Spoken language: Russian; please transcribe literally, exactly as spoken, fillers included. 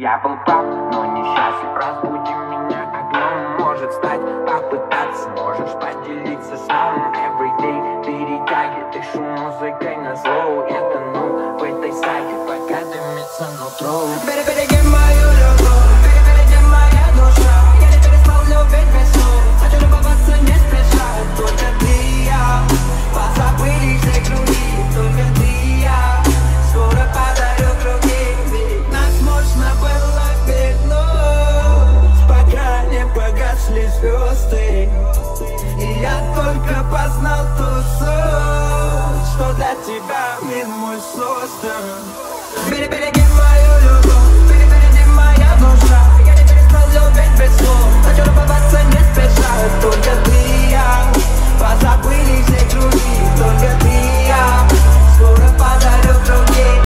Я был прав, но несчастлив. Разбуди меня огнем, может стать. Попытаться, можешь поделиться сном. Everyday перетяги, дышу музыкой на зло. Я тону в этой саге, пока дымится нутро. Перебереги мою любовь, перебереги моя душа. Я не перестал любить без слов. Хочу любоваться не спеша. Только ты и я, позабыли все круги. Только ты и я, скоро подарю круги. Ведь нас можно было вернуть, пока не погасли звезды. И я только познал ту суть, что для тебя мир мой создан. Береги